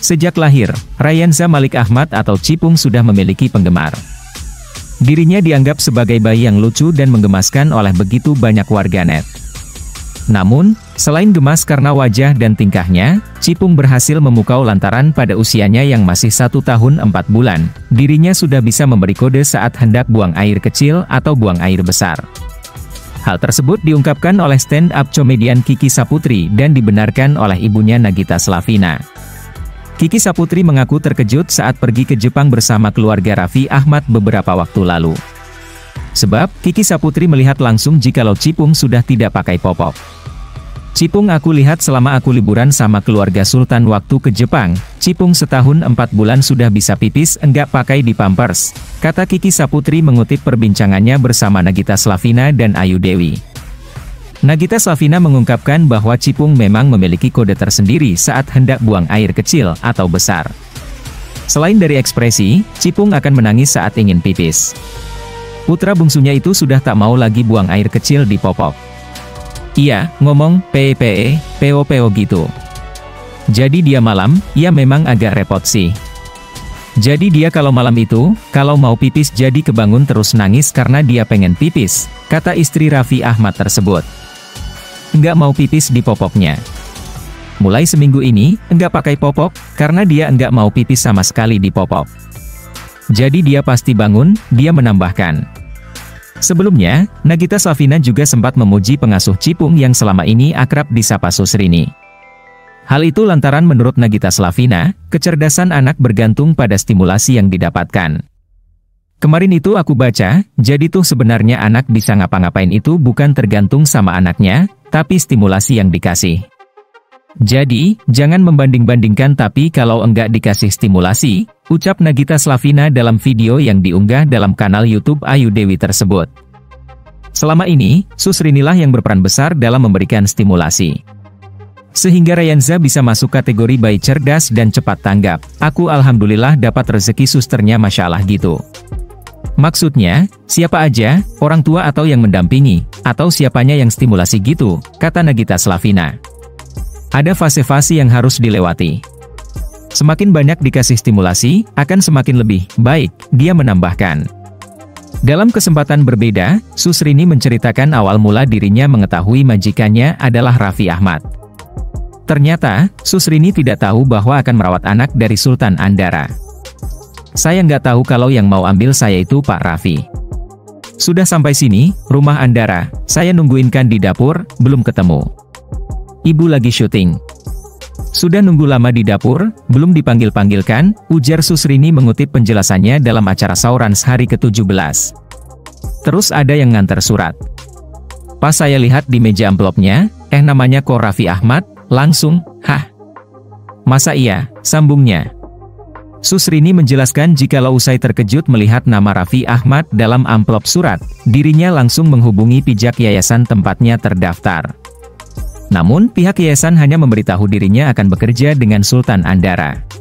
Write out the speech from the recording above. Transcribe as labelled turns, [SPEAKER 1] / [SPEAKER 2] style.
[SPEAKER 1] Sejak lahir, Ryanza Malik Ahmad atau Cipung sudah memiliki penggemar. Dirinya dianggap sebagai bayi yang lucu dan menggemaskan oleh begitu banyak warganet. Namun, selain gemas karena wajah dan tingkahnya, Cipung berhasil memukau lantaran pada usianya yang masih 1 tahun 4 bulan, dirinya sudah bisa memberi kode saat hendak buang air kecil atau buang air besar. Hal tersebut diungkapkan oleh stand-up komedian Kiki Saputri dan dibenarkan oleh ibunya Nagita Slavina. Kiki Saputri mengaku terkejut saat pergi ke Jepang bersama keluarga Raffi Ahmad beberapa waktu lalu. Sebab, Kiki Saputri melihat langsung jikalau Cipung sudah tidak pakai popok. Cipung aku lihat selama aku liburan sama keluarga Sultan waktu ke Jepang, Cipung setahun 4 bulan sudah bisa pipis enggak pakai di pampers, kata Kiki Saputri mengutip perbincangannya bersama Nagita Slavina dan Ayu Dewi. Nagita Slavina mengungkapkan bahwa Cipung memang memiliki kode tersendiri saat hendak buang air kecil atau besar. Selain dari ekspresi, Cipung akan menangis saat ingin pipis. Putra bungsunya itu sudah tak mau lagi buang air kecil di popok. Iya, ngomong, pee, peo gitu. Jadi dia malam, ya memang agak repot sih. Jadi dia kalau malam itu, kalau mau pipis jadi kebangun terus nangis karena dia pengen pipis, kata istri Raffi Ahmad tersebut. Enggak mau pipis di popoknya. Mulai seminggu ini, enggak pakai popok, karena dia enggak mau pipis sama sekali di popok. Jadi dia pasti bangun, dia menambahkan. Sebelumnya, Nagita Slavina juga sempat memuji pengasuh Cipung yang selama ini akrab disapa Susrini. Hal itu lantaran menurut Nagita Slavina, kecerdasan anak bergantung pada stimulasi yang didapatkan. Kemarin itu aku baca, jadi tuh sebenarnya anak bisa ngapa-ngapain itu bukan tergantung sama anaknya, tapi stimulasi yang dikasih. Jadi, jangan membanding-bandingkan tapi kalau enggak dikasih stimulasi, ucap Nagita Slavina dalam video yang diunggah dalam kanal YouTube Ayu Dewi tersebut. Selama ini, Susrinilah yang berperan besar dalam memberikan stimulasi. Sehingga Ryanza bisa masuk kategori bayi cerdas dan cepat tanggap. Aku alhamdulillah dapat rezeki susternya Masya Allah gitu. Maksudnya, siapa aja, orang tua atau yang mendampingi, atau siapanya yang stimulasi gitu, kata Nagita Slavina. Ada fase-fase yang harus dilewati. Semakin banyak dikasih stimulasi, akan semakin lebih baik, dia menambahkan. Dalam kesempatan berbeda, Susrini menceritakan awal mula dirinya mengetahui majikannya adalah Raffi Ahmad. Ternyata, Susrini tidak tahu bahwa akan merawat anak dari Sultan Andara. Saya nggak tahu kalau yang mau ambil saya itu Pak Raffi. Sudah sampai sini, rumah Andara, saya nungguinkan di dapur, belum ketemu. Ibu lagi syuting. Sudah nunggu lama di dapur, belum dipanggil-panggilkan, ujar Susrini mengutip penjelasannya dalam acara Saurans hari ke-17. Terus ada yang nganter surat. Pas saya lihat di meja amplopnya, namanya kok Raffi Ahmad, langsung, hah? Masa iya, sambungnya. Susrini menjelaskan jikalau usai terkejut melihat nama Raffi Ahmad dalam amplop surat, dirinya langsung menghubungi pijak yayasan tempatnya terdaftar. Namun, pihak yayasan hanya memberitahu dirinya akan bekerja dengan Sultan Andara.